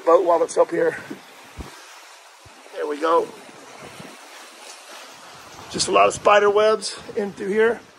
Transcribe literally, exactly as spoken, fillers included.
boat while it's up here. There we go. Just a lot of spider webs in through here.